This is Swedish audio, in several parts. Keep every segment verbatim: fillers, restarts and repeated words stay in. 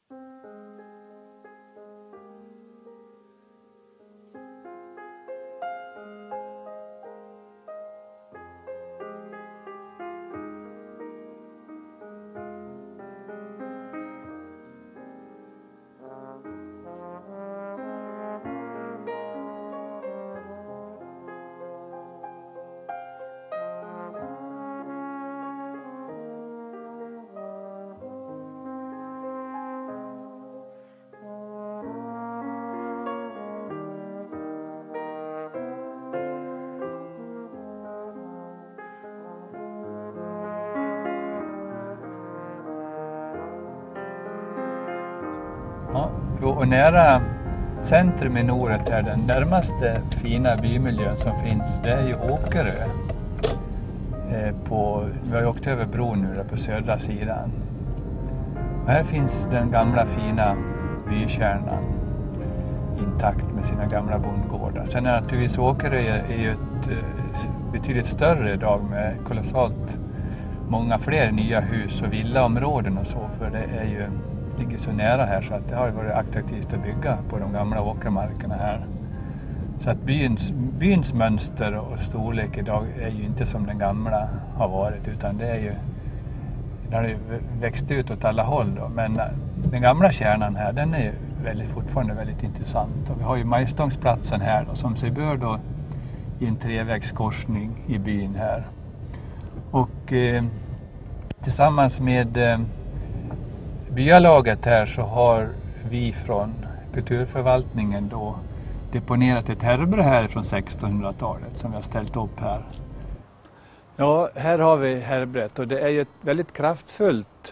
Ja, och nära centrum i Noret här, den närmaste fina bymiljön som finns, det är ju Åkerö. Eh, på, vi har ju åkt över bron nu där på södra sidan. Och här finns den gamla fina bykärnan intakt med sina gamla bondgårdar. Sen är naturligtvis Åkerö är ju ett eh, betydligt större idag med kolossalt många fler nya hus och villaområden och så, för det är ju ligger så nära här så att det har varit attraktivt att bygga på de gamla åkermarkerna här. Så att byns, byns mönster och storlek idag är ju inte som den gamla har varit, utan det är ju, den har ju växt ut åt alla håll då. Men den gamla kärnan här, den är ju väldigt, fortfarande väldigt intressant. Och vi har ju Majstångsplatsen här då, som sig bör då i en trevägskorsning i byn här. Och eh, tillsammans med eh, byalaget här så har vi från kulturförvaltningen då deponerat ett härbre här från sextonhundratalet som vi har ställt upp här. Ja, här har vi härbret och det är ju ett väldigt kraftfullt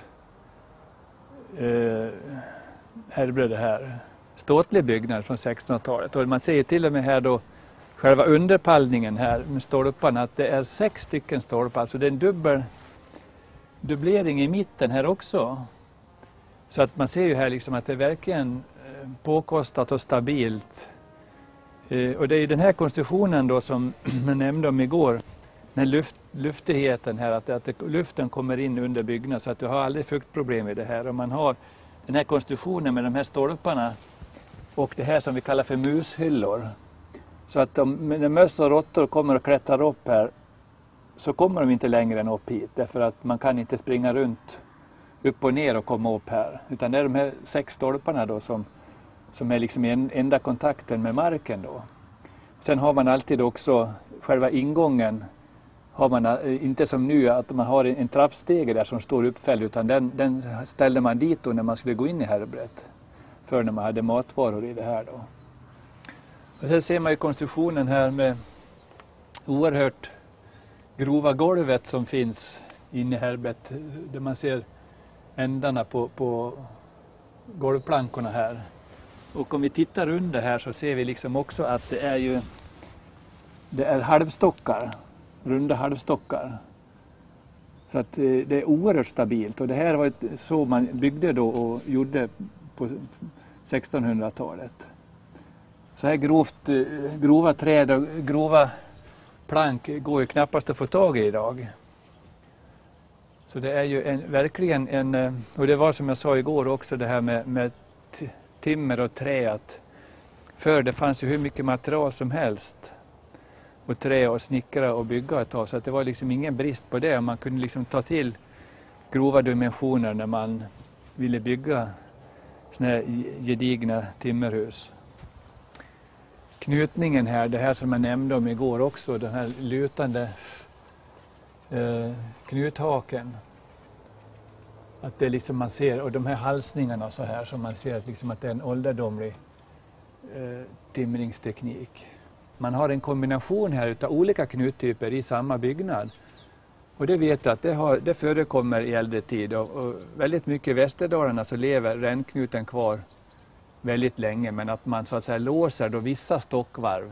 eh, härbre det här. Ståtlig byggnad från sextonhundratalet och man ser till och med här då själva underpallningen här med stolparna att det är sex stycken stolpar, alltså det är en dubbel dubblering i mitten här också. Så att man ser ju här liksom att det är verkligen påkostat och stabilt. Och det är ju den här konstruktionen då som jag nämnde om igår, den här luft, luftigheten här, att, att luften kommer in under byggnaden så att du har aldrig fuktproblem i det här. Och man har den här konstruktionen med de här stolparna och det här som vi kallar för mushyllor. Så att de, när möss och råttor kommer och klättrar upp här så kommer de inte längre än upp hit, därför att man kan inte springa runt upp och ner och komma upp här. Utan det är de här sex stolparna då som, som är liksom en, enda kontakten med marken då. Sen har man alltid också själva ingången, har man inte som nu att man har en, en trappstege där som står uppfälld, utan den, den ställde man dit då när man skulle gå in i härbret. För när man hade matvaror i det här då. Och sen ser man ju konstruktionen här med oerhört grova golvet som finns inne i härbret, där man ser ändarna på, på golvplankorna här. Och om vi tittar under här så ser vi liksom också att det är ju det är halvstockar, runda halvstockar. Så att det är oerhört stabilt och det här var ett, så man byggde då och gjorde på sextonhundratalet. Så här grovt, grova träd och grova plank går ju knappast att få tag i idag. Så det är ju en, verkligen en, och det var som jag sa igår också det här med, med timmer och trä, att för det fanns ju hur mycket material som helst och trä och snickra och bygga ett tag, så att det var liksom ingen brist på det. Man kunde liksom ta till grova dimensioner när man ville bygga såna här gedigna timmerhus. Knutningen här, det här som jag nämnde om igår också, den här lutande eh, knuthaken. Att det liksom man ser, och de här halsningarna så här som man ser att, liksom att det är en ålderdomlig eh, timringsteknik. Man har en kombination här utav olika knuttyper i samma byggnad. Och det vet jag att det, har, det förekommer i äldre tid, och, och väldigt mycket i Västerdalarna så lever rännknuten kvar väldigt länge, men att man så att säga låser då vissa stockvarv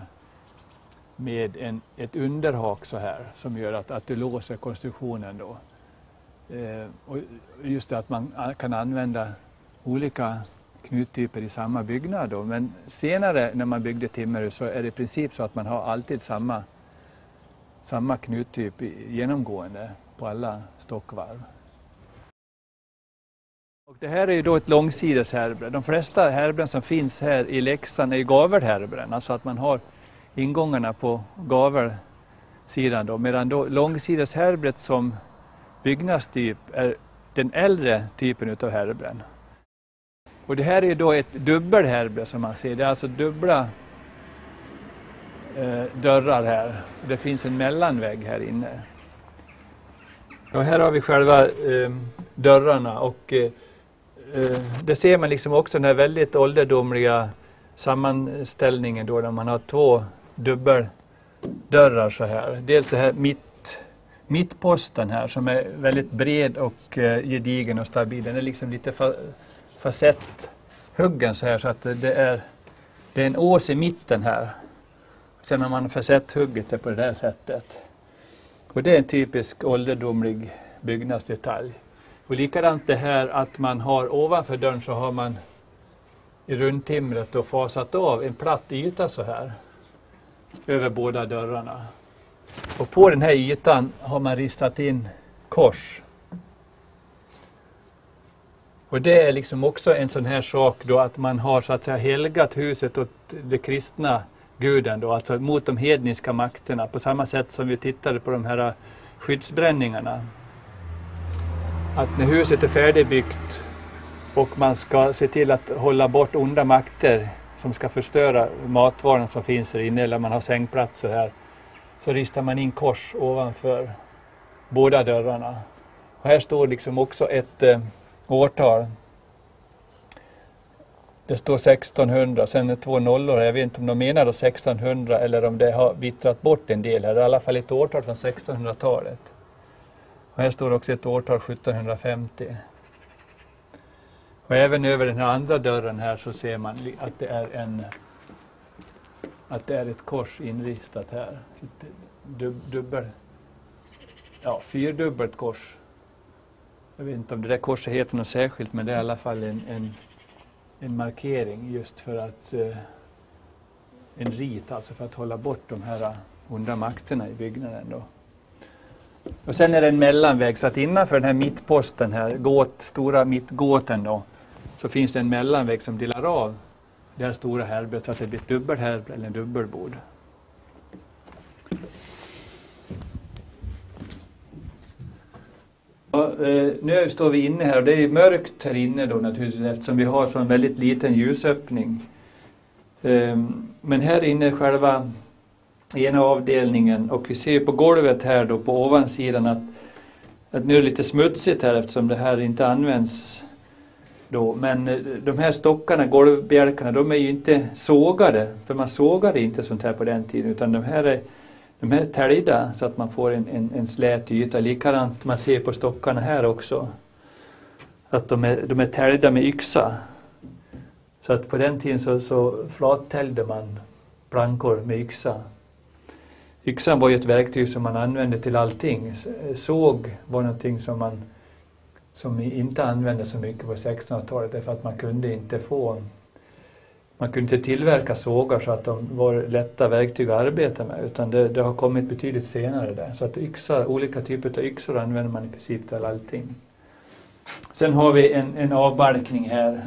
med en, ett underhak så här som gör att, att du låser konstruktionen då. Eh, och just det att man kan använda olika knuttyper i samma byggnad då. Men senare när man byggde timmerhus så är det i princip så att man har alltid samma, samma knuttyp genomgående på alla stockvarv. Och det här är ju då ett långsides härbren. De flesta härbren som finns här i Leksand är ju gavelhärbren. Alltså att man har ingångarna på gavelsidan då. Medan då långsides härbret som byggnadstyp är den äldre typen utav härbren. Och det här är ju då ett dubbelhärbre som man ser. Det är alltså dubbla eh, dörrar här. Det finns en mellanvägg här inne. Och här har vi själva eh, dörrarna och eh, det ser man liksom också den här väldigt ålderdomliga sammanställningen då, där man har två dubbeldörrar så här. Dels det här mitt, mittposten här som är väldigt bred och eh, gedigen och stabil. Den är liksom lite fa, facetthuggen så här, så att det är, det är en ås i mitten här. Sen har man facetthugget det på det här sättet. Och det är en typisk ålderdomlig byggnadsdetalj. Och likadant det här att man har ovanför dörren så har man i rundtimret då fasat av en platt yta så här över båda dörrarna. Och på den här ytan har man ristat in kors. Och det är liksom också en sån här sak då att man har så att säga helgat huset åt det kristna guden då, alltså mot de hedniska makterna, på samma sätt som vi tittade på de här skyddsbränningarna. Att när huset är färdigbyggt och man ska se till att hålla bort onda makter som ska förstöra matvaran som finns här inne, eller man har sängplatser här, så ristar man in kors ovanför båda dörrarna. Och här står liksom också ett eh, årtal. Det står sextonhundra, sen är två nollor. Jag vet inte om de menar då sextonhundra eller om det har vittrat bort en del här. Det är i alla fall ett årtal från sextonhundratalet. Och här står också ett årtal sjuttonhundrafemtio. Och även över den här andra dörren här så ser man att det är en att det är ett kors inristat här. Ett dub, dubbel, ja, fyrdubbelt kors. Jag vet inte om det där korset heter något särskilt, men det är i alla fall en, en, en markering just för att eh, en rit, alltså för att hålla bort de här onda makterna i byggnaden då. Och sen är det en mellanväg, så att innanför den här mittposten här, gåt, stora mittgåten då, så finns det en mellanväg som delar av det här stora härbret så att det blir ett dubbelhärbre eller en dubbelbord. Ja, eh, nu står vi inne här och det är mörkt här inne då naturligtvis eftersom vi har så en väldigt liten ljusöppning. Eh, men här inne är själva ena avdelningen och vi ser på golvet här då på ovansidan att, att nu är det lite smutsigt här eftersom det här inte används då. Men de här stockarna, golvbjälkarna, de är ju inte sågade, för man sågade inte sånt här på den tiden, utan de här är, de här är täljda så att man får en, en, en slät yta. Likadant man ser på stockarna här också, att de är, de är täljda med yxa. Så att på den tiden så, så flattäljde man plankor med yxa. Yxan var ju ett verktyg som man använde till allting. Såg var någonting som man som inte använde så mycket på sextonhundratalet därför att man kunde inte få man kunde inte tillverka sågar så att de var lätta verktyg att arbeta med, utan det, det har kommit betydligt senare där. Så att yxar, olika typer av yxor använder man i princip till allting. Sen har vi en, en avbalkning här.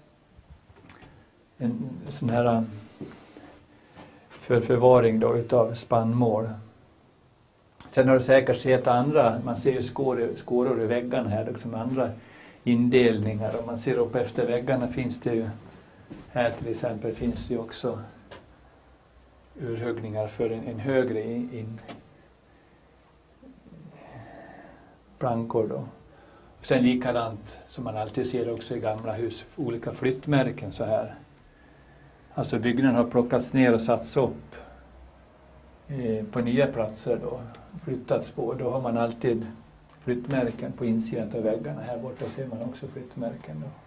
En sån här för förvaring då utav spannmål. Sen har det säkert sett andra, man ser ju skor, skåror i väggarna här, liksom andra indelningar. Om man ser upp efter väggarna finns det ju, här till exempel finns det ju också urhuggningar för en, en högre in, in plankor då. Och sen likadant som man alltid ser också i gamla hus, olika flyttmärken så här. Alltså byggnaden har plockats ner och satts upp eh, på nya platser då, flyttats på. Då har man alltid flyttmärken på insidan av väggarna. Här borta ser man också flyttmärken då.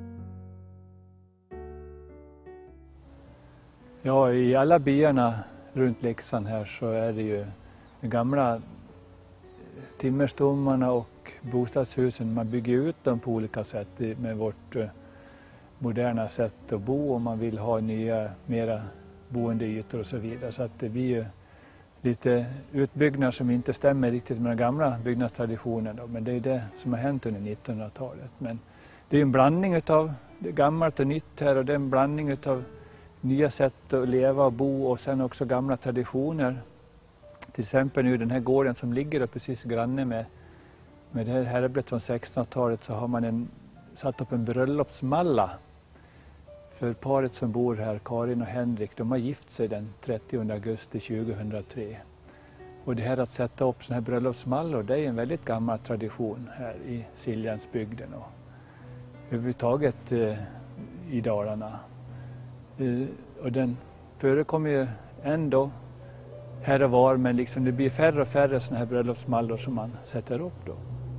Ja, i alla byarna runt Leksand här så är det ju de gamla timmerstommarna och bostadshusen. Man bygger ut dem på olika sätt med vårt moderna sätt att bo, och man vill ha nya, mera boendeytor och så vidare. Så att det blir ju lite utbyggnader som inte stämmer riktigt med den gamla byggnadstraditionen då, men det är det som har hänt under nittonhundratalet. Men det är en blandning av gammalt och nytt här, och det är en blandning av nya sätt att leva och bo och sen också gamla traditioner. Till exempel nu den här gården som ligger då precis granne med, med det här härbret från sextonhundratalet, så har man en, satt upp en bröllopsmalla för paret som bor här, Karin och Henrik. De har gift sig den trettionde augusti tjugohundratre. Och det här att sätta upp såna här bröllopsmallor, det är en väldigt gammal tradition här i Siljansbygden och överhuvudtaget eh, i Dalarna. Eh, och den förekommer ju ändå här och var, men liksom det blir färre och färre såna här bröllopsmallor som man sätter upp då.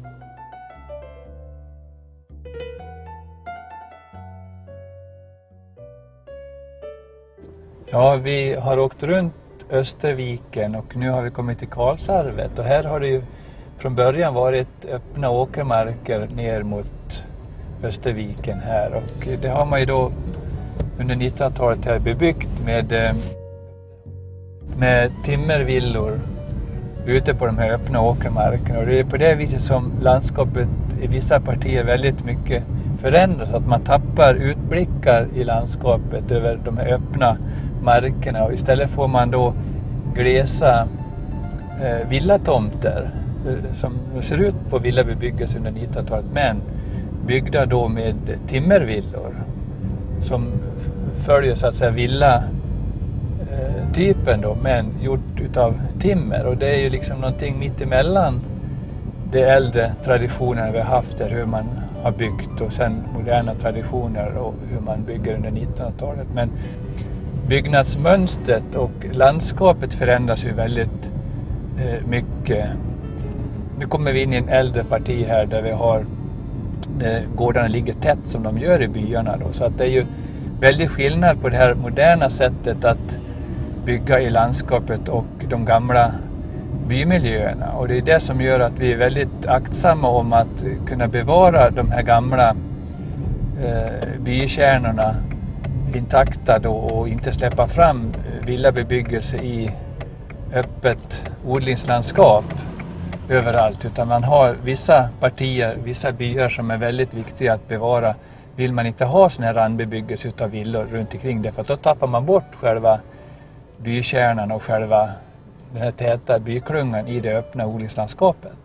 Ja, vi har åkt runt Österviken och nu har vi kommit till Karlsarvet, och här har det ju från början varit öppna åkermarker ner mot Österviken här, och det har man ju då under nittonhundratalet här bebyggt med, med timmervillor ute på de här öppna åkermarkerna, och det är på det viset som landskapet i vissa partier väldigt mycket förändras, att man tappar utblickar i landskapet över de här öppna markerna, och istället får man då glesa eh, villatomter eh, som ser ut på villabebyggelse under nittonhundratalet, men byggda då med timmervillor som följer så att säga villa eh, typen då, men gjort utav timmer, och det är ju liksom någonting mitt emellan de äldre traditionerna vi har haft där, hur man har byggt, och sen moderna traditioner och hur man bygger under nittonhundratalet. Men byggnadsmönstret och landskapet förändras ju väldigt eh, mycket. Nu kommer vi in i en äldre parti här där vi har eh, gårdarna ligger tätt som de gör i byarna då, så att det är ju väldigt skillnad på det här moderna sättet att bygga i landskapet och de gamla bymiljöerna, och det är det som gör att vi är väldigt aktsamma om att kunna bevara de här gamla eh, bykärnorna intakta då, och inte släppa fram villabebyggelse i öppet odlingslandskap överallt, utan man har vissa partier, vissa byar som är väldigt viktiga att bevara. Vill man inte ha sån här randbebyggelse utav villor runt omkring det, för då tappar man bort själva bykärnan och själva den här täta byklungan i det öppna odlingslandskapet.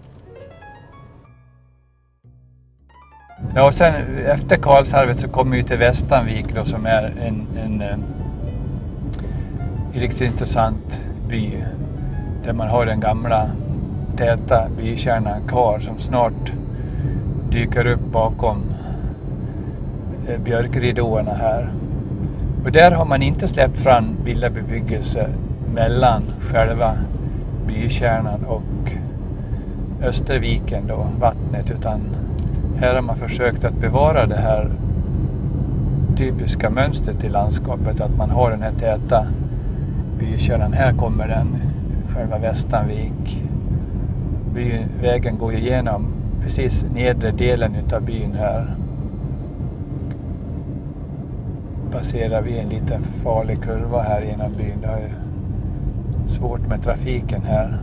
Ja, och sen efter Karlsarvet så kommer vi till Västanvik då, som är en, en, en riktigt intressant by där man har den gamla täta bykärnan kvar som snart dyker upp bakom eh, björkridåerna här. Och där har man inte släppt fram villabebyggelse mellan själva bykärnan och Österviken då, vattnet, utan här har man försökt att bevara det här typiska mönstret i landskapet, att man har den här täta bykärnan. Här kommer den, själva Västanvik. By, vägen går igenom precis nedre delen utav byn här. Passerar vi en liten farlig kurva här genom byn. Det är ju svårt med trafiken här.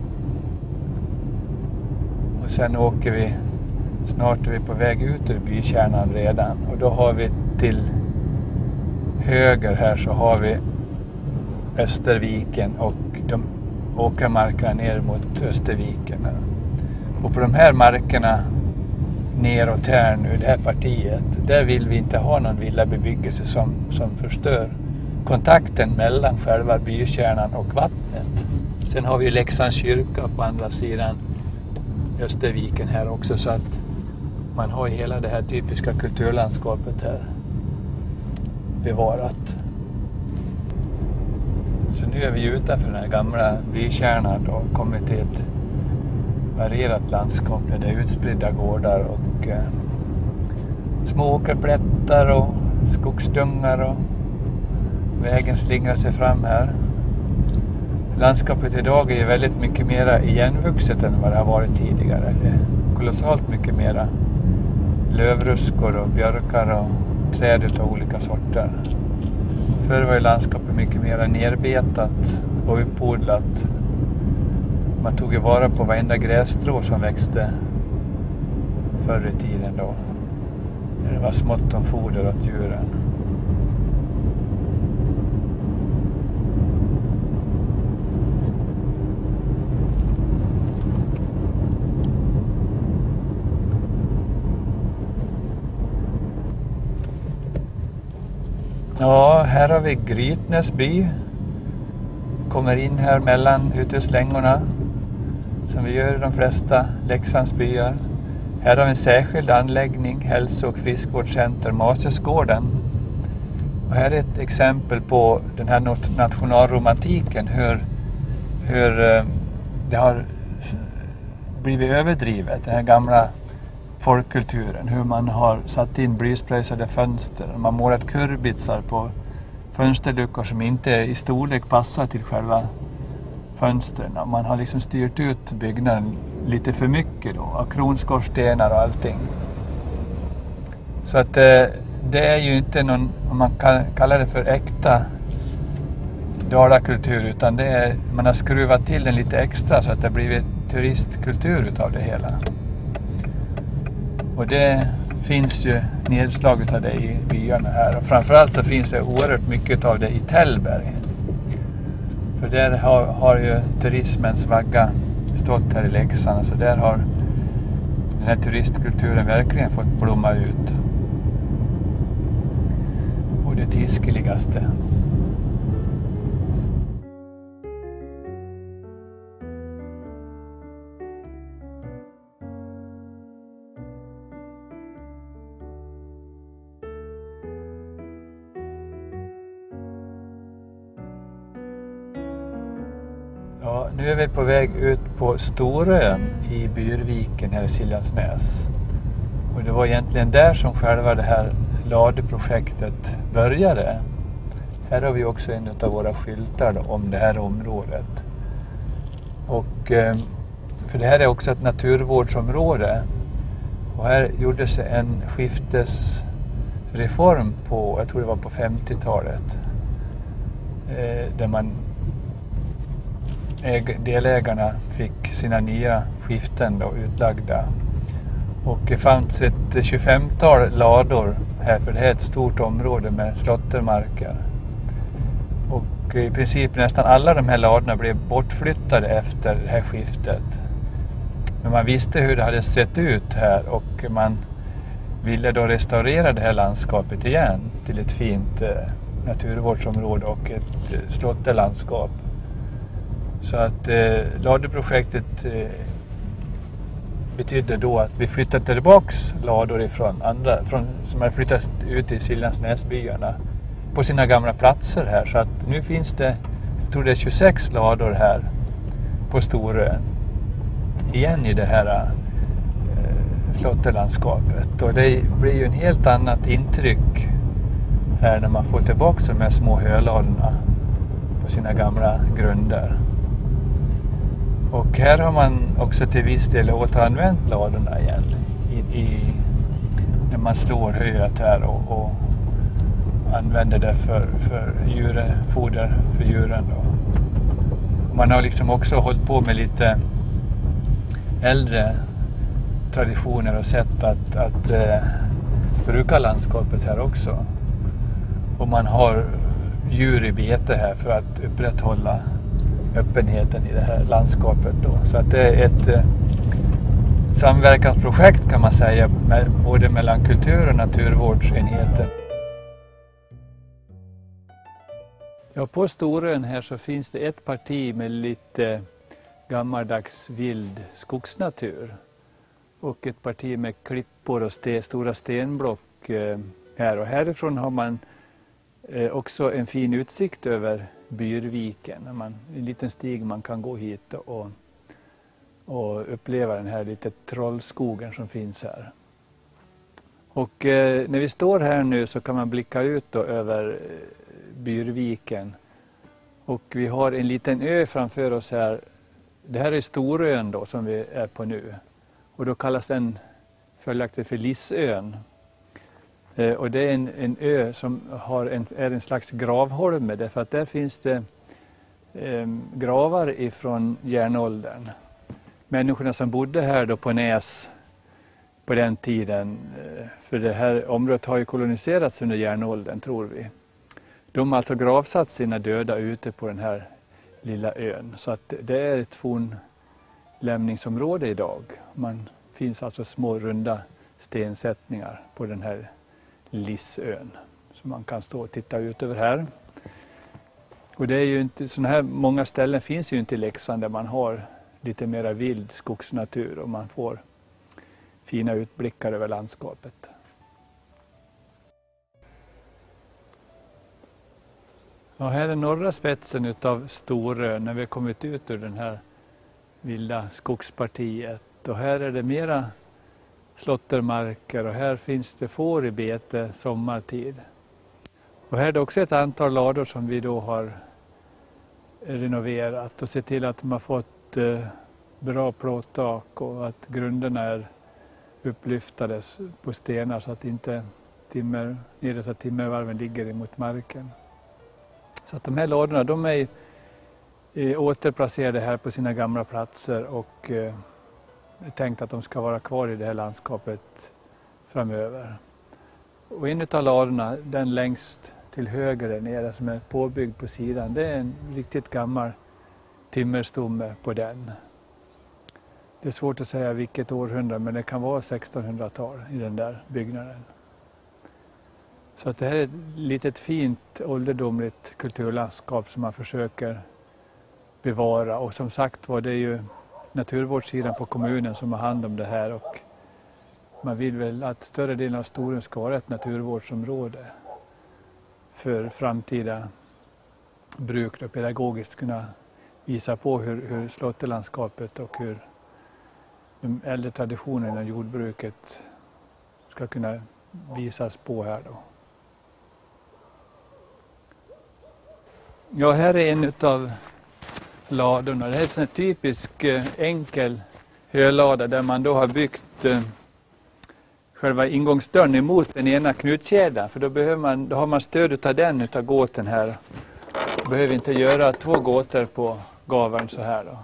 Och sen åker vi, snart är vi på väg ut ur bykärnan redan, och då har vi till höger här så har vi Österviken och de åkermarkerna ner mot Österviken. Och på de här markerna neråt här nu, det här partiet, där vill vi inte ha någon villabebyggelse som, som förstör kontakten mellan själva bykärnan och vattnet. Sen har vi Leksands kyrka på andra sidan Österviken här också, så att man har hela det här typiska kulturlandskapet här bevarat. Så nu är vi utanför den här gamla bykärnan och kommer till ett varierat landskap där det är utspridda gårdar och eh, små åkerplättar och skogsdungar, och vägen slingrar sig fram här. landskapet idag är ju väldigt mycket mer igenvuxet än vad det har varit tidigare. Det är kolossalt mycket mer lövruskor och björkar och träd av olika sorter. Förr var ju landskapet mycket mer nerbetat och uppodlat. Man tog ju vara på varenda grässtrå som växte förr i tiden då. Det var smått om foder åt djuren. Ja, här har vi Grytnäs by. Kommer in här mellan ute i slängorna som vi gör i de flesta Leksands byar. Här har vi en särskild anläggning, hälso- och friskvårdscenter Masesgården. Och här är ett exempel på den här nationalromantiken, hur, hur det har blivit överdrivet, den här gamla folkkulturen, hur man har satt in blyspröjsade fönster, man målat kurbitsar på fönsterluckor som inte i storlek passar till själva fönstren. Man har liksom styrt ut byggnaden lite för mycket då, av kronskorstenar och allting. Så att det, det är ju inte någon, om man kan kalla det för äkta dalakultur, utan det är, man har skruvat till den lite extra så att det har blivit turistkultur utav det hela. Och det finns ju nedslag utav det i byarna här. Och framförallt så finns det oerhört mycket av det i Tällberg. För där har, har ju turismens vagga stått här i Leksand. Så där har den här turistkulturen verkligen fått blomma ut. Och det tiskeligaste. Ja, nu är vi på väg ut på Storön i Byrviken här i Siljansnäs. Och det var egentligen där som själva det här ladeprojektet började. Här har vi också en av våra skyltar då, om det här området. Och för det här är också ett naturvårdsområde. Och här gjordes en skiftesreform på, jag tror det var på femtiotalet. Där man delägarna fick sina nya skiften då utlagda. Och det fanns ett tjugofemtal lador här, för det här är ett stort område med slåttermarker. Och i princip nästan alla de här ladorna blev bortflyttade efter det här skiftet. Men man visste hur det hade sett ut här och man ville då restaurera det här landskapet igen till ett fint naturvårdsområde och ett slåtterlandskap. Så att eh, ladeprojektet eh, betydde då att vi flyttade tillbaks lador ifrån andra, från, som hade flyttat ut i Siljansnäsbyarna på sina gamla platser här. Så att nu finns det, jag tror det är tjugosex lador här på Storön igen i det här eh, slotterlandskapet. Och det blir ju en helt annat intryck här när man får tillbaka de här små höladorna på sina gamla grunder. Och här har man också till viss del återanvänt ladorna igen i, i, när man slår höet här och, och använder det för, för djur, foder för djuren. Då. Man har liksom också hållit på med lite äldre traditioner och sätt att, att eh, bruka landskapet här också. Och man har djur i bete här för att upprätthålla öppenheten i det här landskapet då. Så att det är ett eh, samverkansprojekt kan man säga, med, både mellan kultur- och naturvårdsenheter. Ja, på Storön här så finns det ett parti med lite gammaldags vild skogsnatur och ett parti med klippor och st- stora stenblock eh, här, och härifrån har man eh, också en fin utsikt över Byrviken. Man, en liten stig man kan gå hit och, och uppleva den här lite trollskogen som finns här. Och eh, när vi står här nu så kan man blicka ut då över Byrviken Och vi har en liten ö framför oss här. Det här är Storön då som vi är på nu. Och då kallas den följaktligen för Lissön. Eh, och det är en, en ö som har en, är en slags gravholme, därför att där finns det eh, gravar ifrån järnåldern. Människorna som bodde här då på Näs på den tiden, eh, för det här området har ju koloniserats under järnåldern, tror vi. De har alltså gravsatt sina döda ute på den här lilla ön. Så att det är ett fornlämningsområde idag. Man finns alltså små runda stensättningar på den här Lissön. Så man kan stå och titta ut över här. Och det är ju inte, sådana här många ställen finns ju inte i Leksand där man har lite mera vild skogsnatur och man får fina utblickar över landskapet. Ja, här är norra spetsen utav Storön när vi har kommit ut ur den här vilda skogspartiet. Och här är det mera slåttermarker och här finns det får i bete sommartid. Och här är det också ett antal lador som vi då har renoverat och sett till att de har fått eh, bra plåttak och att grunderna är upplyftades på stenar så att inte timmer, nere så att timmervarven ligger emot marken. Så att de här ladorna, de är eh, återplacerade här på sina gamla platser och eh, tänkt att de ska vara kvar i det här landskapet framöver. Och en av ladorna, den längst till höger där nere som är påbyggd på sidan, det är en riktigt gammal timmerstomme på den. Det är svårt att säga vilket århundrade, men det kan vara sextonhundratal i den där byggnaden. Så att det här är ett litet fint ålderdomligt kulturlandskap som man försöker bevara. Och som sagt var, det är ju naturvårdssidan på kommunen som har hand om det här. Och man vill väl att större delen av Storön ska vara ett naturvårdsområde för framtida bruk och pedagogiskt kunna visa på hur, hur slåtterlandskapet och hur de äldre traditionerna i jordbruket ska kunna visas på här då. Ja, här är en av ladorna. Det här är en typisk enkel hölada där man då har byggt eh, själva ingångsdörren emot den ena knutkedjan. För då, behöver man, då har man stöd av den utav gåten här. Behöver inte göra två gåtor på gaveln så här då.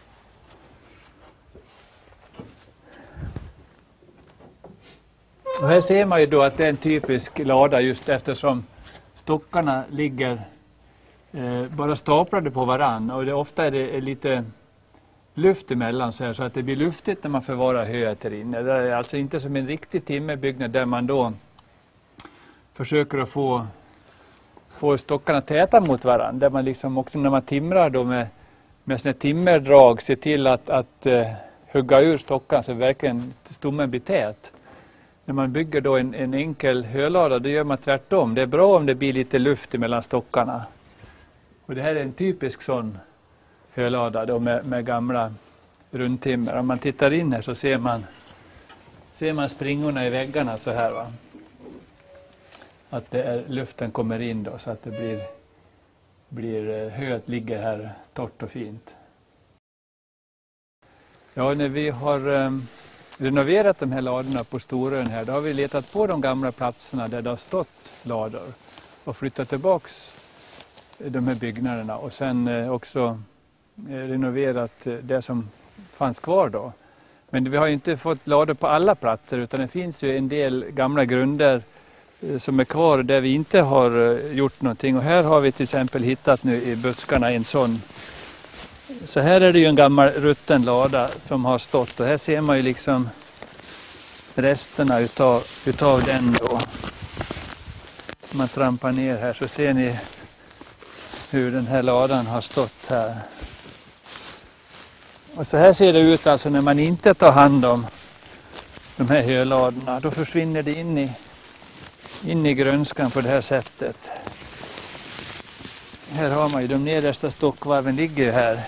Och här ser man ju då att det är en typisk lada just eftersom stockarna ligger eh, bara staplade på varann. Och det, ofta är det är lite luft emellan så, här, så att det blir luftigt när man förvarar höet där inne. Det är alltså inte som en riktig timmerbyggnad där man då försöker att få, få stockarna täta mot varann. Där man liksom också när man timrar då med, med såna timmerdrag ser till att, att eh, hugga ur stockarna så verkligen stommen blir tät. När man bygger då en, en enkel hölada, då gör man tvärtom. Det är bra om det blir lite luft mellan stockarna. Och det här är en typisk sån hölada då med, med gamla rundtimmer. Om man tittar in här så ser man, ser man springorna i väggarna så här va. Att det är, luften kommer in då så att det blir, blir höet ligger här torrt och fint. Ja, när vi har um, renoverat de här ladorna på Storön här, då har vi letat på de gamla platserna där det har stått lador och flyttat tillbaks de här byggnaderna och sen eh, också eh, renoverat eh, det som fanns kvar då. Men vi har ju inte fått lador på alla platser utan det finns ju en del gamla grunder eh, som är kvar där vi inte har eh, gjort någonting. Och här har vi till exempel hittat nu i buskarna en sån. Så här är det ju en gammal rutten lada som har stått och här ser man ju liksom resterna utav, utav den då. Om man trampar ner här så ser ni hur den här ladan har stått här. Och så här ser det ut alltså när man inte tar hand om de här höladorna. Då försvinner det in i, in i grönskan på det här sättet. Här har man ju de nedersta stockvarven ligger ju här.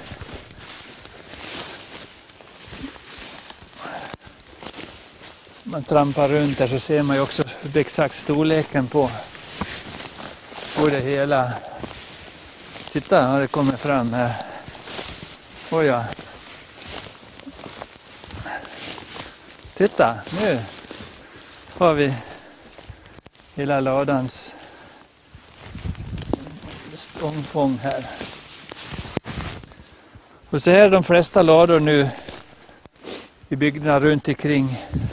Man trampar runt där så ser man ju också exakt storleken på, på det hela. Titta, har det kommit fram här. Oj ja. Titta, nu har vi hela ladans omfång här. Och så här är de flesta lador nu i byggnaderna runt omkring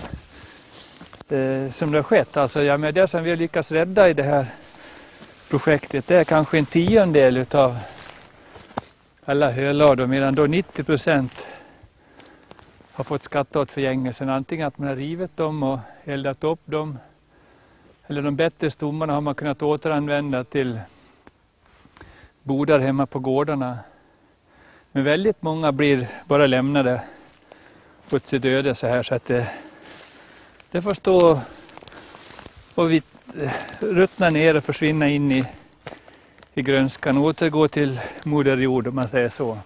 eh, som det har skett. Alltså, ja, men det som vi har lyckats rädda i det här projektet, det är kanske en tiondel utav alla hölador, medan då nittio procent har fått skatta åt förgängelsen. Antingen att man har rivit dem och eldat upp dem, eller de bättre stommarna har man kunnat återanvända till bodar hemma på gårdarna. Men väldigt många blir bara lämnade åt sitt öde så här, så att det, det får stå och vi, ruttna ner och försvinna in i, i grönskan och återgå till moder jord, om man säger så.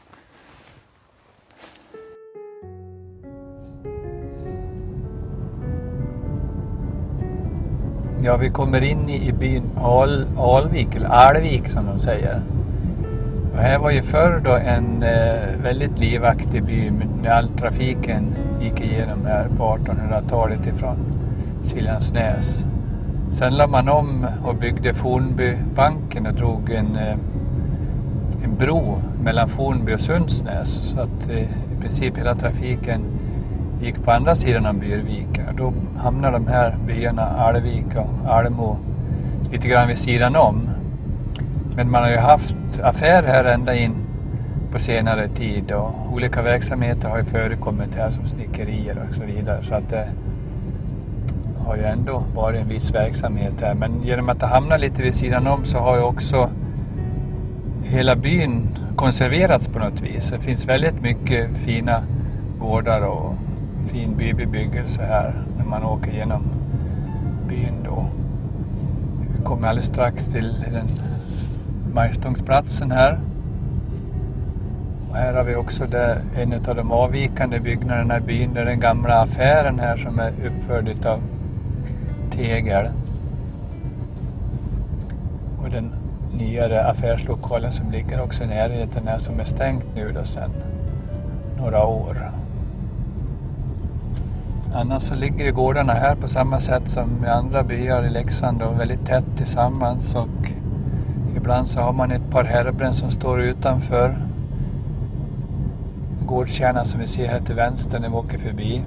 Ja, vi kommer in i, i byn Al, Alvik, eller Alvik som de säger. Och här var ju förr då en eh, väldigt livaktig by när all trafiken gick igenom här på artonhundratalet ifrån Siljansnäs. Sen la man om och byggde Fornbybanken och drog en, eh, en bro mellan Fornby och Sundsnäs, så att eh, i princip hela trafiken gick på andra sidan av Byrviken. Och då hamnade de här byarna Alvik och Almo lite grann vid sidan om. Men man har ju haft affär här ända in på senare tid och olika verksamheter har ju förekommit här som snickerier och så vidare, så att det har ju ändå varit en viss verksamhet här. Men genom att det hamnar lite vid sidan om så har ju också hela byn konserverats på något vis. Det finns väldigt mycket fina gårdar och fin bybebyggelse här när man åker genom byn då. Vi kommer alldeles strax till den Majstångsplatsen här. Och här har vi också där en av de avvikande byggnaderna i byn. Det är den gamla affären här som är uppförd av tegel. Och den nyare affärslokalen som ligger också i närheten här, som är stängt nu då sedan några år. Annars så ligger gårdarna här på samma sätt som i andra byar i Leksand och väldigt tätt tillsammans, och ibland så har man ett par härbren som står utanför gårdskärnan som vi ser här till vänster när vi åker förbi.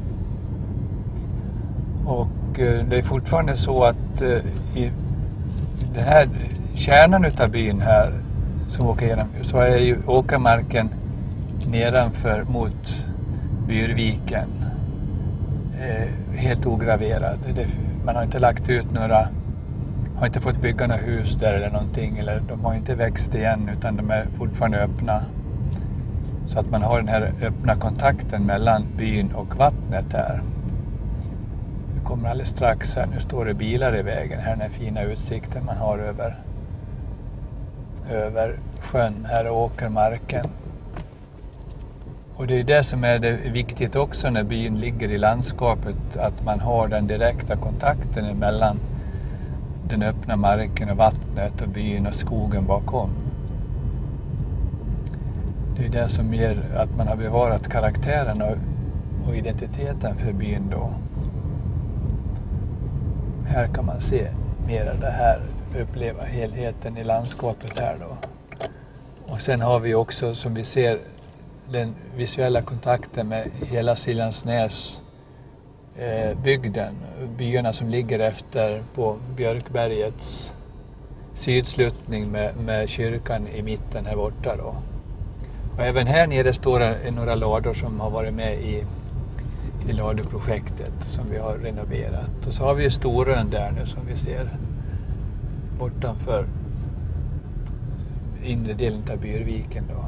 Och eh, det är fortfarande så att eh, i den här kärnan utav byn här som åker igenom, så är ju åkermarken nedanför mot Byrviken eh, helt ograverad. Det, man har inte lagt ut några, har inte fått bygga några hus där eller någonting, eller de har inte växt igen utan de är fortfarande öppna. Så att man har den här öppna kontakten mellan byn och vattnet här. Vi kommer alldeles strax här, nu står det bilar i vägen, här den här fina utsikten man har över, över sjön, här åker marken. Och det är det som är det viktigt också när byn ligger i landskapet, att man har den direkta kontakten mellan den öppna marken och vattnet och byn och skogen bakom. Det är det som ger att man har bevarat karaktären och, och identiteten för byn då. Här kan man se mer av det här, uppleva helheten i landskapet här då. Och sen har vi också, som vi ser, den visuella kontakten med hela Siljansnäs eh, bygden, byarna som ligger efter på Björkbergets sydsluttning med, med kyrkan i mitten här borta då. Och även här nere står det några lador som har varit med i, i ladoprojektet som vi har renoverat. Och så har vi ju Storön där nu som vi ser bortanför inre delen av Byrviken då.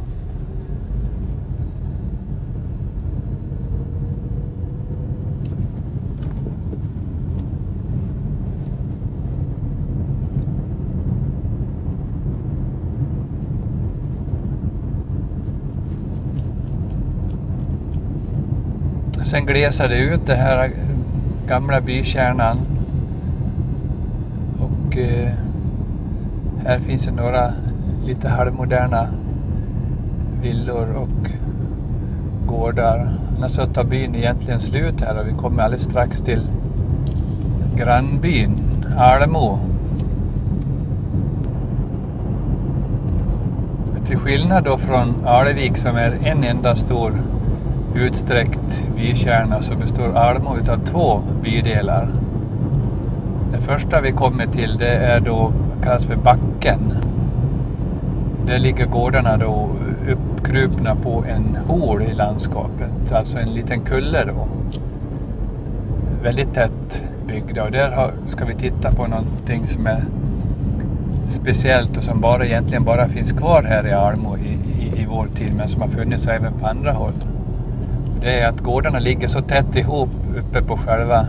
Sen glesade ut det här gamla bykärnan, och eh, här finns det några lite halvmoderna villor och gårdar. Så tar byn egentligen slut här och vi kommer alldeles strax till grannbyn Almo. Till skillnad då från Alvik som är en enda stor utsträckt bykärna så består Almo av två bydelar. Det första vi kommer till det är då kallas för Backen. Där ligger gårdarna då uppkrupna på en hål i landskapet, alltså en liten kulle då. Väldigt tätt byggda och där har, ska vi titta på någonting som är speciellt och som bara egentligen bara finns kvar här i Almo i, i, i vår tid men som har funnits även på andra håll. Det är att gårdarna ligger så tätt ihop uppe på själva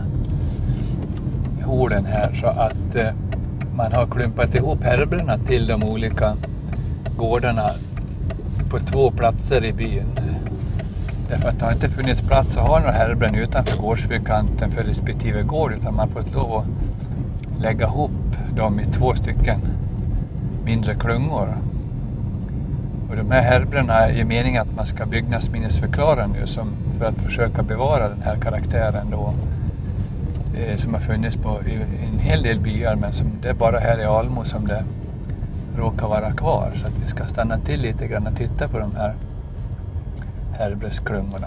hålen här så att eh, man har klumpat ihop härbrorna till de olika gårdarna på två platser i byn. Därför att det har inte funnits plats att ha några härbrön utanför gårdsbykanten för respektive gård utan man får lov att lägga ihop dem i två stycken mindre klungor. Och de här härbrorna är meningen att man ska byggnadsminnesförklara nu som för att försöka bevara den här karaktären då eh, som har funnits på i, i en hel del byar men som det är bara här i Almo som det råkar vara kvar så att vi ska stanna till lite grann och titta på de här härbräsklungorna.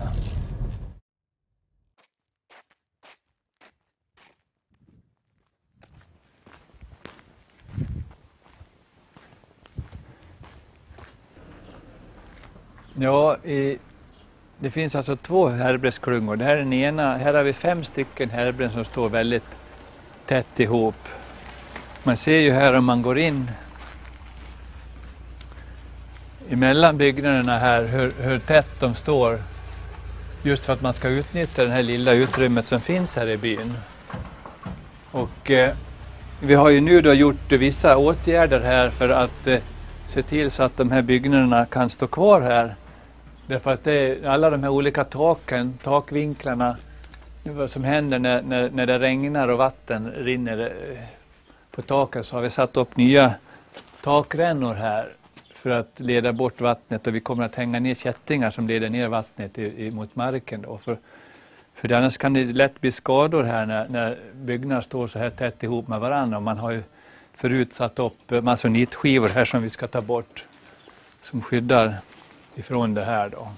Ja, i, det finns alltså två härbräsklungor. Det här är den ena, här har vi fem stycken härbrän som står väldigt tätt ihop. Man ser ju här om man går in emellan byggnaderna här hur, hur tätt de står just för att man ska utnyttja det här lilla utrymmet som finns här i byn. Och eh, vi har ju nu då gjort vissa åtgärder här för att eh, se till så att de här byggnaderna kan stå kvar här. Därför att det är alla de här olika taken, takvinklarna, vad som händer när, när, när det regnar och vatten rinner eh, på taket så har vi satt upp nya takrännor här för att leda bort vattnet och vi kommer att hänga ner kättingar som leder ner vattnet i, i, mot marken då. För, för annars kan det lätt bli skador här när, när byggnader står så här tätt ihop med varandra och man har ju förut satt upp masonitskivor här som vi ska ta bort som skyddar ifrån det här då.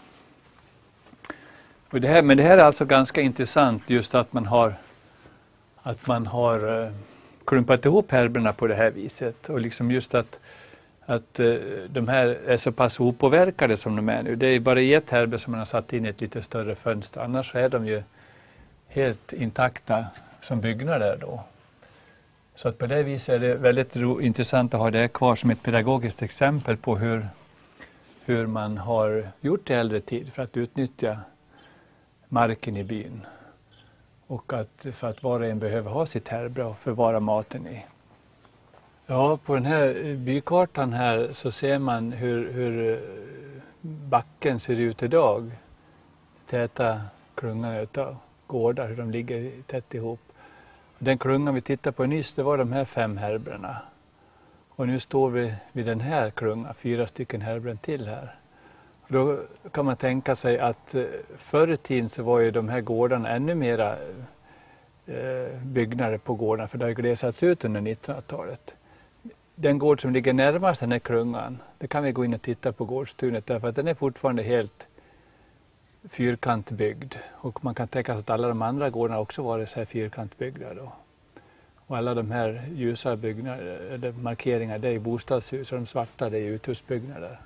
Och det här, men det här är alltså ganska intressant just att man har att man har uh, klumpat ihop härbrorna på det här viset och liksom just att att uh, de här är så pass opåverkade som de är nu. Det är bara i ett härbre som man har satt in ett lite större fönster, annars är de ju helt intakta som byggnader då. Så att på det viset är det väldigt ro- intressant att ha det kvar som ett pedagogiskt exempel på hur, hur man har gjort i äldre tid för att utnyttja marken i byn. Och att, för att var och en behöver ha sitt härbre och förvara maten i. Ja, på den här bykartan här så ser man hur, hur backen ser ut idag. Täta klungar utav gårdar, hur de ligger tätt ihop. Den klungan vi tittar på nyss, det var de här fem härbrorna. Och nu står vi vid den här klungan, fyra stycken härbrön till här. Och då kan man tänka sig att förr i tiden så var ju de här gårdarna ännu mera eh, byggnader på gårdarna, för det har glesats ut under nittonhundratalet. Den gård som ligger närmast den här klungan, det kan vi gå in och titta på gårdstunet därför att den är fortfarande helt fyrkantbyggd. Och man kan tänka sig att alla de andra gårdarna också var så här fyrkantbyggda då. Och alla de här ljusa byggnader, eller markeringar, det är bostadshus och de svarta det är uthusbyggnader.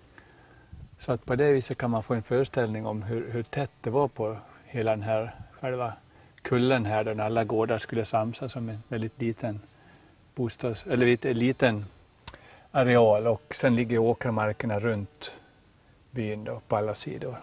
Så att på det viset kan man få en föreställning om hur, hur tätt det var på hela den här själva kullen här där alla gårdar skulle samsas som en väldigt liten bostads, eller lite, liten areal och sen ligger åkermarkerna runt byn då, på alla sidor.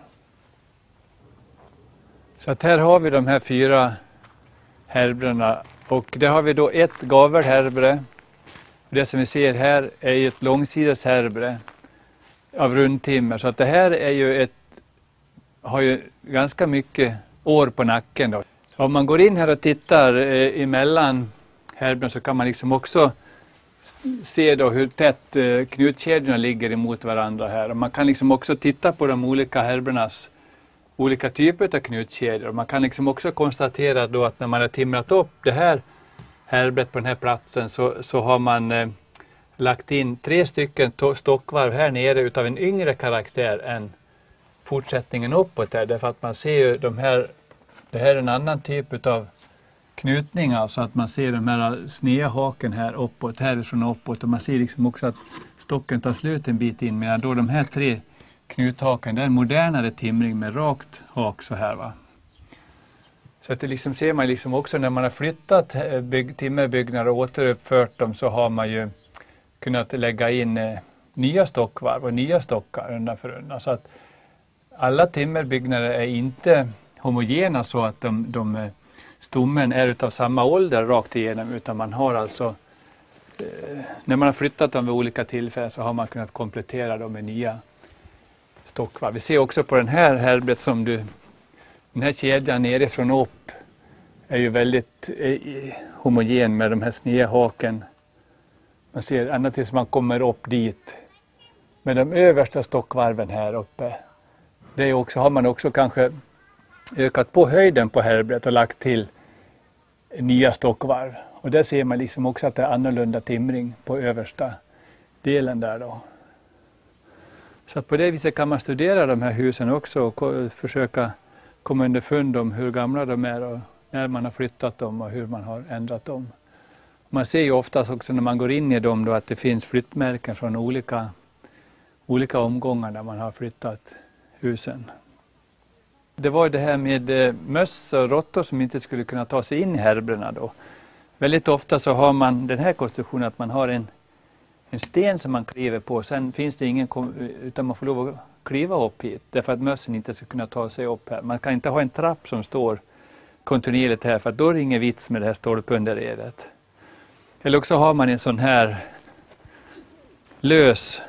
Så att här har vi de här fyra härbrorna och där har vi då ett gavelhärbre. Det som vi ser här är ju ett långsides härbre av rundtimmer. Så att det här är ju ett, har ju ganska mycket år på nacken då. Så om man går in här och tittar eh, emellan härbren så kan man liksom också se då hur tätt eh, knutkedjorna ligger emot varandra här. Och man kan liksom också titta på de olika härbernas olika typer av knutkedjor. Man kan liksom också konstatera då att när man har timrat upp det här härbret på den här platsen så, så har man eh, lagt in tre stycken stockvarv här nere utav en yngre karaktär än fortsättningen uppåt där. Därför att man ser ju de här, det här är en annan typ av knutning, alltså att man ser de här sneda haken här uppåt, härifrån uppåt, och man ser liksom också att stocken tar slut en bit in, medan då de här tre knuthaken, det är en modernare timring med rakt hak så här va. Så att det liksom ser man liksom också när man har flyttat bygg, timmerbyggnader och återuppfört dem, så har man ju kunnat lägga in eh, nya stockvarv och nya stockar undan för undan. Så att alla timmerbyggnader är inte homogena så att de, de stommen är utav samma ålder rakt igenom, utan man har alltså eh, när man har flyttat dem vid olika tillfällen så har man kunnat komplettera dem med nya stockvarv. Vi ser också på den här härbret som du, den här kedjan nerifrån upp är ju väldigt eh, homogen med de här sneda haken. Man ser ända tills man kommer upp dit med de översta stockvarven här uppe. Det är också, har man också kanske ökat på höjden på härbret och lagt till nya stockvarv. Och där ser man liksom också att det är annorlunda timring på översta delen där då. Så att på det viset kan man studera de här husen också och försöka komma underfund om hur gamla de är och när man har flyttat dem och hur man har ändrat dem. Man ser ju oftast också när man går in i dem då att det finns flyttmärken från olika, olika omgångar där man har flyttat husen. Det var det här med möss och råttor som inte skulle kunna ta sig in i härbrena då. Väldigt ofta så har man den här konstruktionen att man har en, en sten som man kliver på. Sen finns det ingen, utan man får lov att kliva upp hit. Därför att mössen inte ska kunna ta sig upp här. Man kan inte ha en trapp som står kontinuerligt här, för då är det ingen vits med det här stolpunderedet. Eller också har man en sån här lös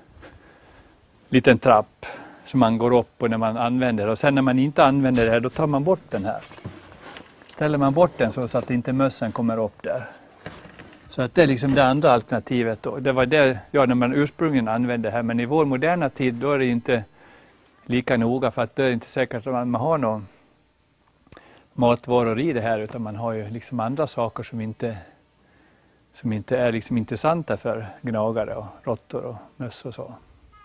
liten trapp som man går upp på när man använder det. Och sen när man inte använder det här, då tar man bort den här. Ställer man bort den så, så att inte mössen kommer upp där. Så att det är liksom det andra alternativet då. Det var det, ja, när man ursprungligen använde det här. Men i vår moderna tid då är det inte lika noga, för att det är inte säkert att man, man har någon matvaror i det här, utan man har ju liksom andra saker som inte, som inte är liksom intressanta för gnagare och råttor och möss och så.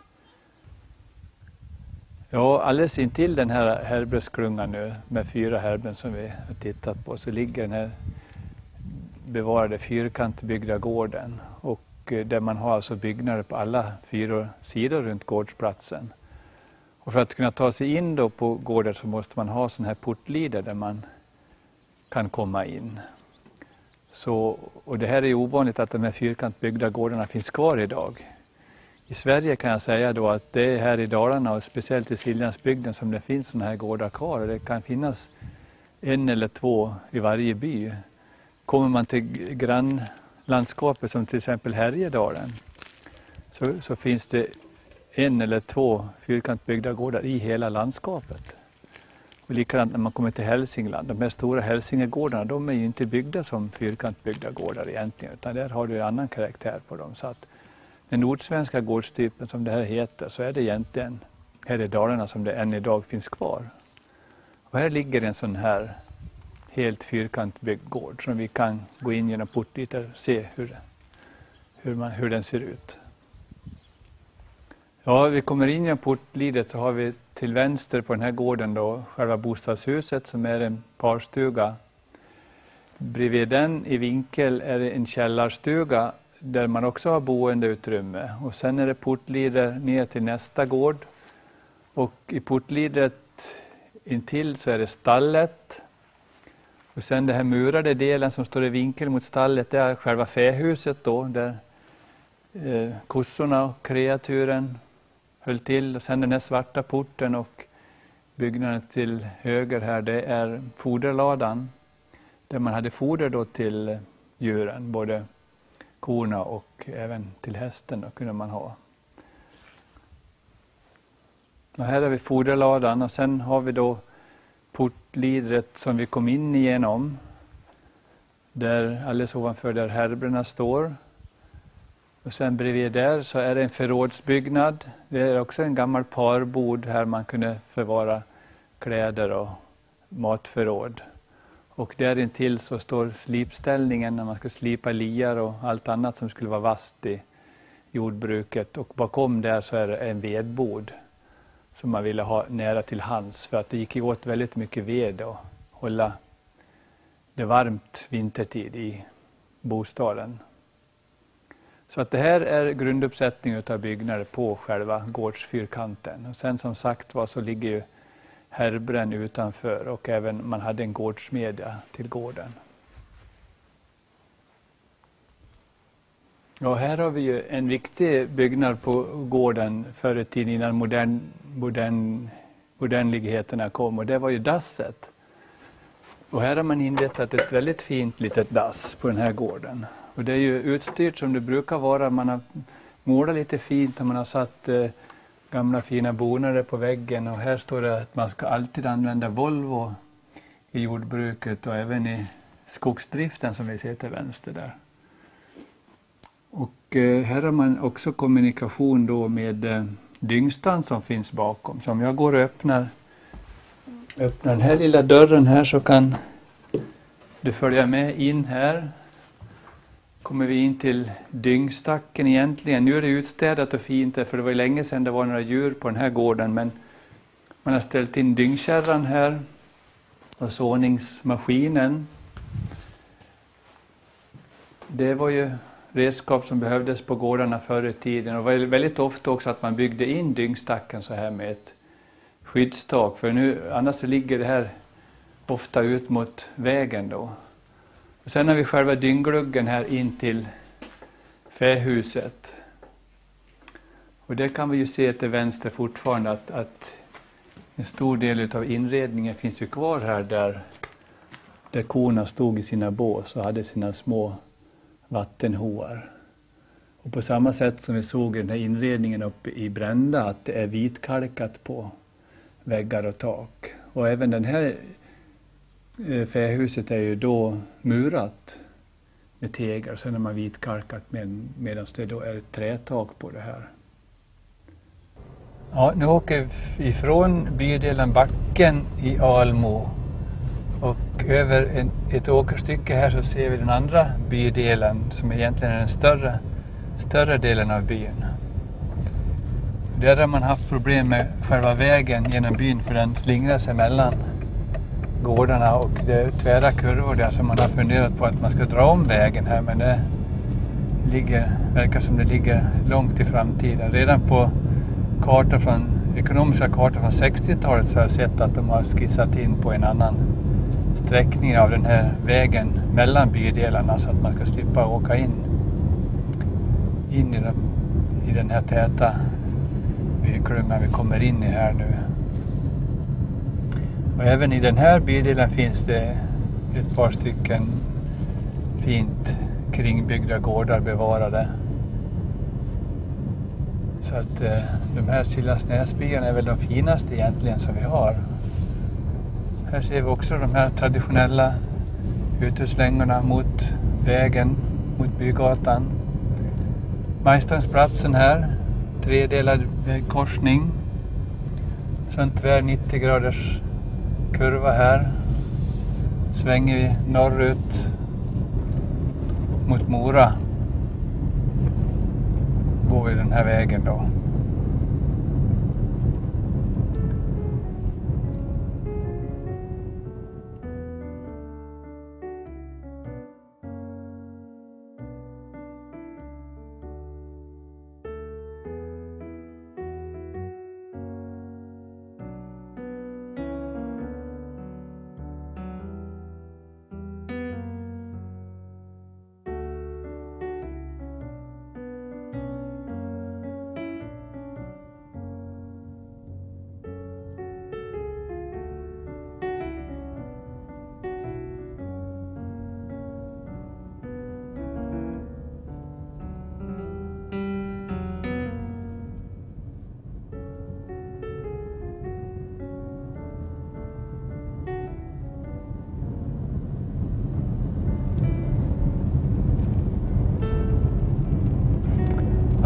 Ja, alldeles intill den här härbräsklungan nu med fyra härbren som vi har tittat på så ligger den här bevarade fyrkantbyggda gården, och där man har alltså byggnader på alla fyra sidor runt gårdsplatsen. Och för att kunna ta sig in då på gården så måste man ha sån här portlider där man kan komma in. Så, och det här är ovanligt att de här fyrkantbyggda gårdarna finns kvar idag. I Sverige kan jag säga då att det är här i Dalarna och speciellt i Siljansbygden som det finns sådana här gårdar kvar. Det kan finnas en eller två i varje by. Kommer man till grannlandskapet som till exempel Härjedalen så, så finns det en eller två fyrkantbyggda gårdar i hela landskapet. Och likadant när man kommer till Hälsingland. De här stora hälsingegårdarna, de är ju inte byggda som fyrkantbyggda gårdar egentligen, utan där har du en annan karaktär på dem. Så att den nordsvenska gårdstypen som det här heter, så är det egentligen här i Dalarna som det än idag finns kvar. Och här ligger en sån här helt fyrkantbyggd gård som vi kan gå in genom portlider och se hur, hur, man, hur den ser ut. Ja, vi kommer in genom portlidet så har vi till vänster på den här gården då själva bostadshuset som är en parstuga. Bredvid den i vinkel är det en källarstuga där man också har boendeutrymme. Och sen är det portlider ner till nästa gård. Och i portlidet intill så är det stallet. Och sen den här murade delen som står i vinkel mot stallet, det är själva fähuset då. Där eh, kossorna och kreaturen höll till. Och sen den här svarta porten och byggnaden till höger här, det är foderladan. Där man hade foder då till djuren, både korna och även till hästen då kunde man ha. Och här har vi foderladan och sen har vi då portlidret som vi kom in igenom. Där alldeles ovanför där härbrena står. Och sen bredvid där så är det en förrådsbyggnad. Det är också en gammal parbod här man kunde förvara kläder och matförråd. Och där intill så står slipställningen när man ska slipa liar och allt annat som skulle vara vasst i jordbruket. Och bakom där så är det en vedbod som man ville ha nära till hands för att det gick åt väldigt mycket ved och hålla det varmt vintertid i bostaden. Så att det här är grunduppsättning av byggnader på själva gårdsfyrkanten. Och sen som sagt var så ligger ju Herrbren utanför och även man hade en gårdsmedja till gården. Och här har vi ju en viktig byggnad på gården förr i tiden innan modern, modern, modernligheterna kom, och det var ju dasset. Och här har man inrättat ett väldigt fint litet dass på den här gården. Och det är ju utstyrt som det brukar vara. Man har målat lite fint och man har satt eh, gamla fina bonader på väggen. Och här står det att man ska alltid använda Volvo i jordbruket och även i skogsdriften som vi ser till vänster där. Och eh, här har man också kommunikation då med eh, dyngstan som finns bakom. Så om jag går och öppnar, öppnar den här lilla dörren här så kan du följa med in här. Kommer vi in till dyngstacken egentligen. Nu är det utstädat och fint för det var ju länge sedan det var några djur på den här gården, men man har ställt in dyngkärran här och såningsmaskinen. Det var ju redskap som behövdes på gårdarna förr i tiden, och det var väldigt ofta också att man byggde in dyngstacken så här med ett skyddstak, för nu annars så ligger det här ofta ut mot vägen då. Och sen har vi själva dynggluggen här in till fähuset. Och där kan vi ju se till vänster fortfarande att, att en stor del av inredningen finns ju kvar här där, där korna stod i sina bås och hade sina små vattenhoar. Och på samma sätt som vi såg i den här inredningen uppe i Brända att det är vitkalkat på väggar och tak. Och även den här fähuset är ju då murat med tegel, sen har man vitkalkat med, medan det då är ett trätak på det här. Ja, nu åker vi ifrån bydelen Backen i Almo och över en, ett åkerstycke här så ser vi den andra bydelen som egentligen är den större, större delen av byn. Där har man haft problem med själva vägen genom byn för den slingrar sig mellan gårdarna och det är tvära kurvor där, så man har funderat på att man ska dra om vägen här, men det ligger, verkar som det ligger långt i framtiden. Redan på kartor från, ekonomiska kartor från sextiotalet så har jag sett att de har skissat in på en annan sträckning av den här vägen mellan bydelarna så att man ska slippa åka in, in i, den, i den här täta byklungan vi kommer in i här nu. Och även i den här bydelen finns det ett par stycken fint kringbyggda gårdar bevarade. Så att eh, de här Sillasnäsbyarna är väl de finaste egentligen som vi har. Här ser vi också de här traditionella uthuslängorna mot vägen, mot bygatan. Majstångsplatsen här, tredelad korsning. Så en tvär nittio graders kurva här. Svänger vi norrut mot Mora. Går vi den här vägen då.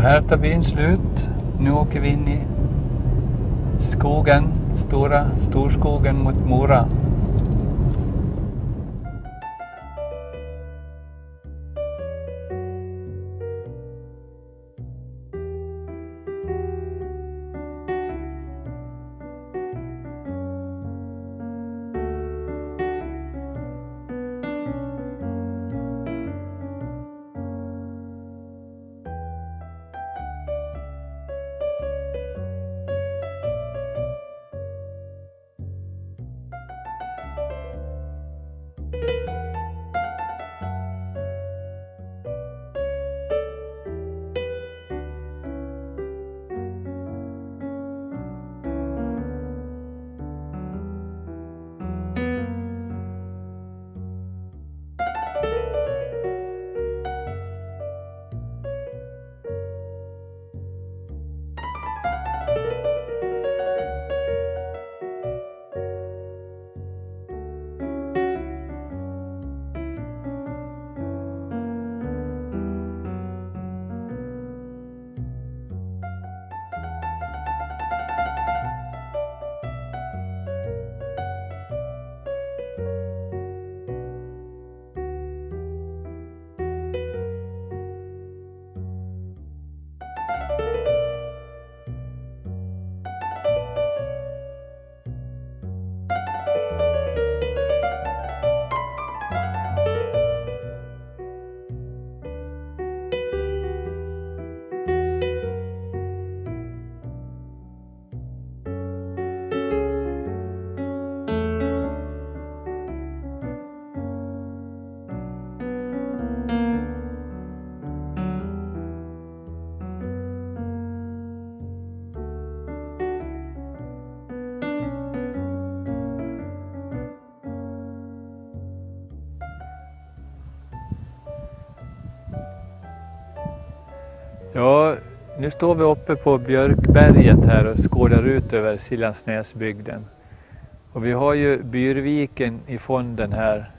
här tar byn slut. Nu åker vi in i skogen, stora storskogen mot Mora. Ja, nu står vi uppe på Björkberget här och skådar ut över Siljansnäsbygden. Och vi har ju Byrviken i fonden här.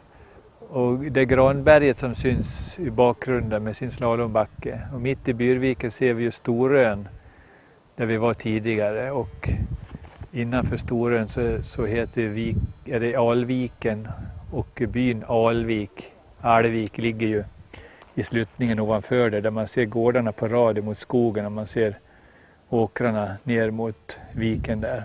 Och det är Granberget som syns i bakgrunden med sin slalombacke. Och mitt i Byrviken ser vi ju Storön där vi var tidigare. Och innanför Storön så, så heter Vik, är det Alviken och byn Alvik. Alvik ligger ju i sluttningen ovanför det, där man ser gårdarna på rad mot skogen och man ser åkrarna ner mot viken där.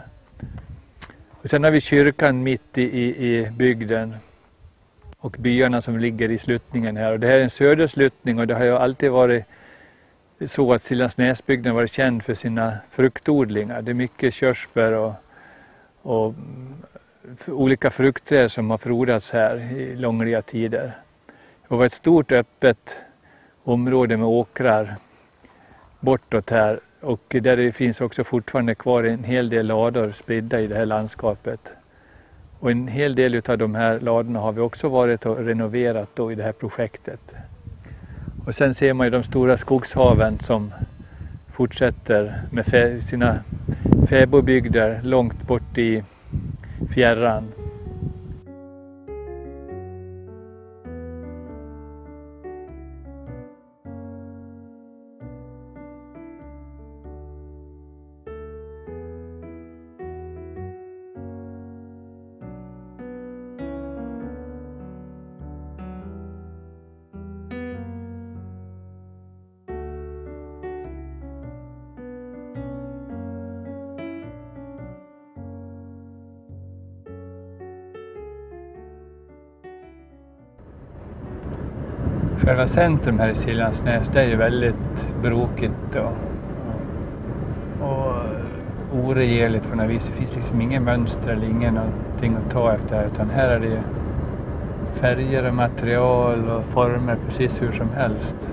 Och sen har vi kyrkan mitt i, i, i bygden och byarna som ligger i sluttningen här. Och det här är en södersluttning och det har ju alltid varit så att Siljansnäsbygden har varit känd för sina fruktodlingar. Det är mycket körsbär och, och olika fruktträd som har frodats här i långliga tider. Det var ett stort öppet område med åkrar bortåt här och där det finns också fortfarande kvar en hel del lador spridda i det här landskapet. Och en hel del av de här ladorna har vi också varit och renoverat då i det här projektet. Och sen ser man ju de stora skogshaven som fortsätter med fä- sina fäbodbygder långt bort i fjärran. Själva centrum här i Siljansnäs, det är ju väldigt brokigt och, och oregerligt på något vis. Det finns liksom ingen mönster eller ingenting att ta efter här, utan här är det ju färger och material och former precis hur som helst.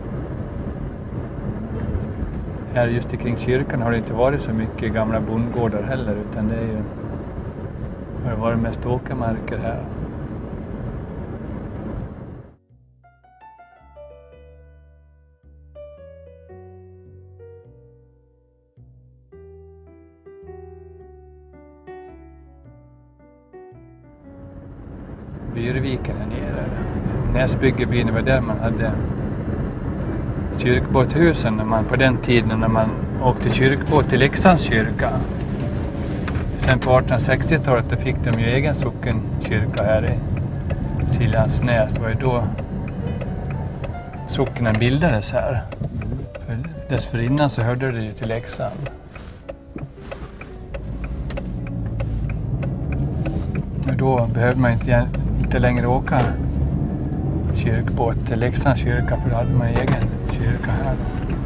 Här just kring kyrkan har det inte varit så mycket gamla bondgårdar heller, utan det är ju, har det varit mest åkermarker här. Byrviken här nere. Näsbyggebyn var där man hade kyrkbåthusen när man, på den tiden när man åkte kyrkbåt till Leksands kyrka. Sen på artonhundrasextiotalet då fick de ju egen sockenkyrka här i Siljansnäs. Det var ju då socknen bildades här. För dessförinnan så hörde det ju till Leksand. Och då behövde man inte, inte längre åka kyrkbåt till Leksands kyrka, för då hade man egen kyrka här.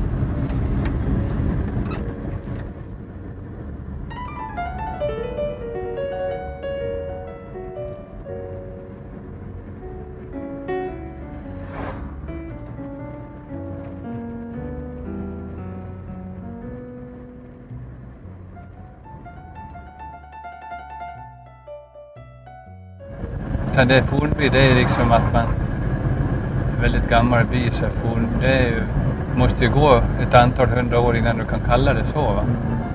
Det är fornby, det är liksom att man väldigt gammal by, så forn, det är ju, måste ju gå ett antal hundra år innan du kan kalla det så, va?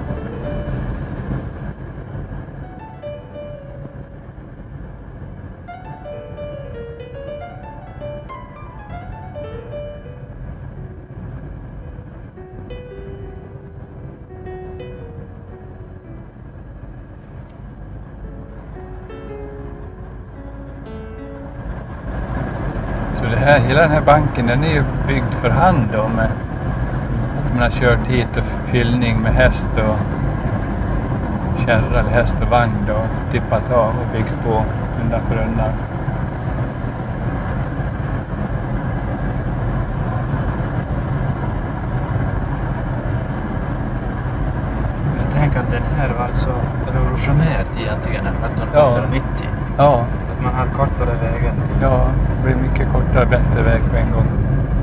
Så det här, hela den här banken, den är ju byggd för hand då, med att man har kört hit och fyllning med häst och kärra eller häst och vagn då, tippat av och byggt på undan för undan. Jag tänker att den här var alltså revolutionärt egentligen artonhundranittio. Ja. Att man har kortare vägen till... Ja, det blir mycket kortare, bättre väg på en gång.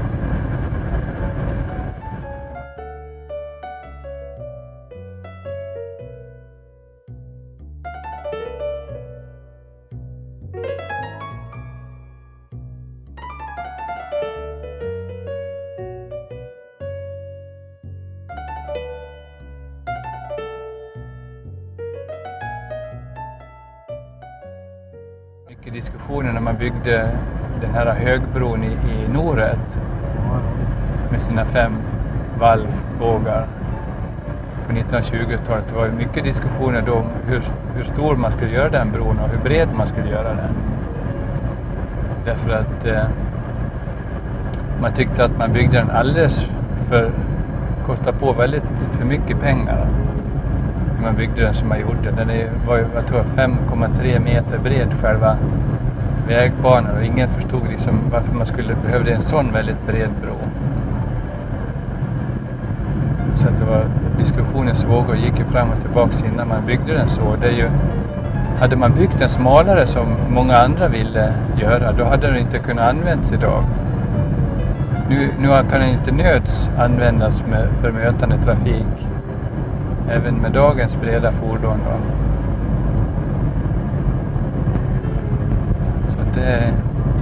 Mycket diskussioner när man byggde den här högbron i, i Noret med sina fem vallbågar på nittonhundratjugotalet. Det var mycket diskussioner då om hur, hur stor man skulle göra den bron och hur bred man skulle göra den. Därför att eh, man tyckte att man byggde den alldeles för, kostade på väldigt för mycket pengar. Man byggde den som man gjorde. Den är, var ju, jag tror, fem komma tre meter bred själva vägbanan, och ingen förstod liksom varför man skulle behövde en sån väldigt bred bro. Så att det var diskussionens vågor gick ju fram och tillbaka innan man byggde den så. Det är ju, hade man byggt den smalare som många andra ville göra, då hade den inte kunnat användas idag. Nu, nu kan den inte nöds användas med, för mötande trafik. Även med dagens breda fordon då. Så att det,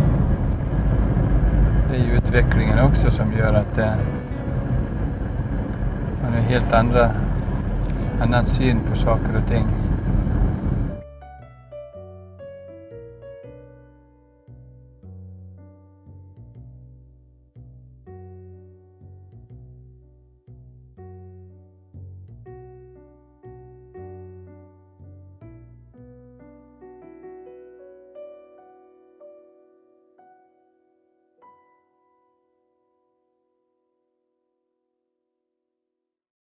det är ju utvecklingen också som gör att det, man har helt andra, annan syn på saker och ting.